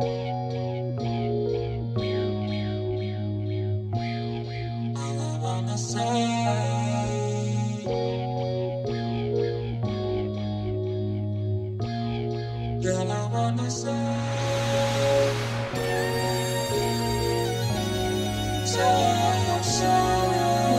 Girl, I wanna say I'm sorry.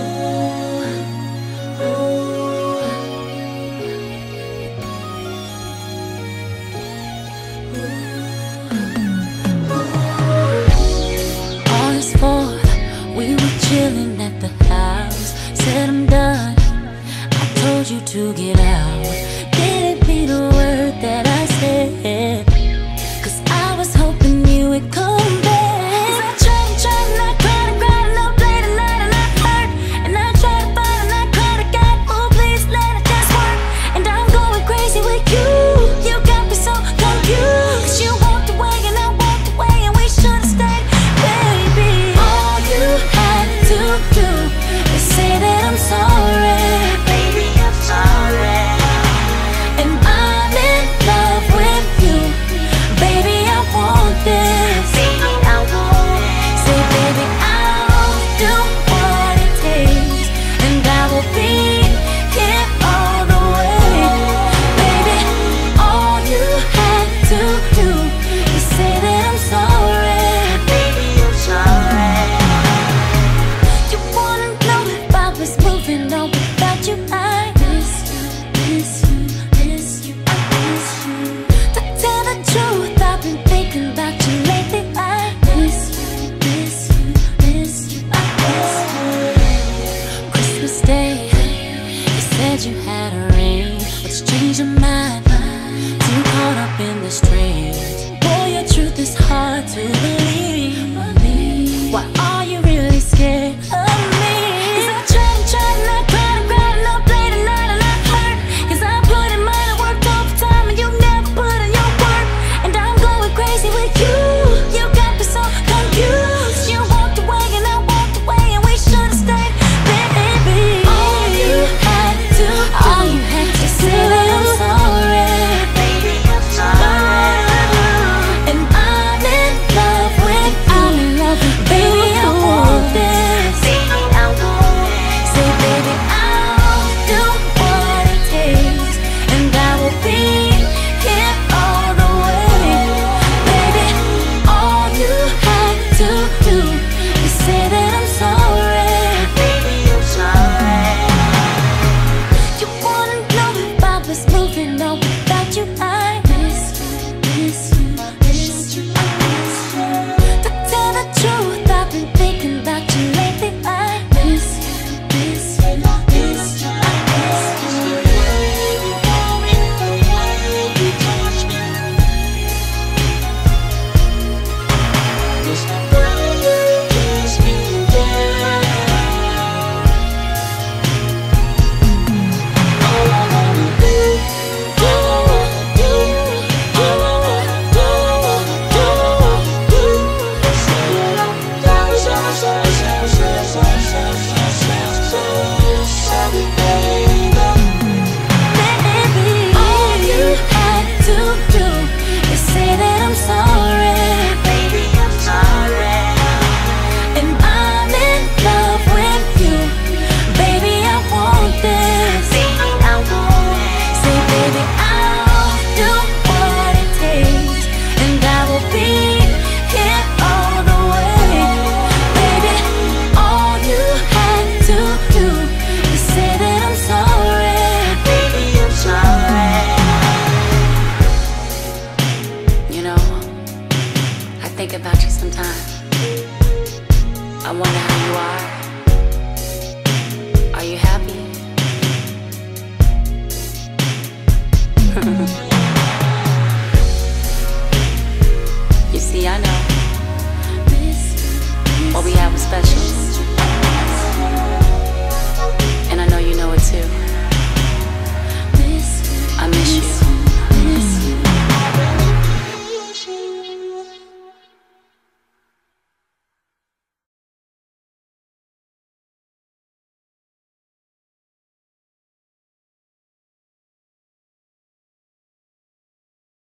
August 4th, we were chilling at the house. Said I'm done, I told you to get out. Didn't mean a word that I said, 'cause I was hoping you would come back. 'Cause I tried and I cried and I played the night and I hurt. And I tried to fight and I cried to God, oh please let it just work. And I'm going crazy with you. You got me so confused, 'cause you walked away and I walked away and we should've stayed. Baby, all you had to do is say that I'm sorry. Baby, I'm sorry. And I'm in love with you. Baby, I want this. Baby, I want it. Say, baby, I'll do what it takes, and I will be here all the way. Baby, all you had to do is say that I'm sorry. Baby, I'm sorry. You wanna know if I was moving on without you? I miss you, miss you, miss you, I miss you. To tell the truth, I've been thinking about you lately. I miss you, miss you, miss you, I miss you. Christmas Day, you said you had a ring, but you changed your mind. Too caught up in the strings. Boy, your truth is hard to believe. Why are you really scared of me? 'Cause I tried and I cried and I played the night and I hurt. 'Cause I put in mine and worked overtime and you never put in your work. And I'm going crazy with you. You got me so confused. You walked away and I walked away and we should've stayed. Baby, all you had to do is say that I'm sorry. Baby, I'm sorry. And I'm in love with you. Baby, I want this. Baby, I want it. Say, baby, I'll do what it takes, and I will be here all the way. Baby, all you had to do is say that I'm sorry. Baby, I'm sorry. You wanna know if I was moving on without you? I miss you, miss you, miss you, I miss you. To tell the truth, I've been thinking about you lately. I miss you, miss you, miss you, I miss you. Baby, all you had to do is say that I'm sorry. Baby, I'm sorry. And I'm in love with you. Baby, I want this. Baby, I want it. Say, baby, I'll do what it takes, and I will be here all the way. Baby, all you had to do is say that I'm sorry. Baby, I'm sorry. You know, I think about you sometimes. I wonder how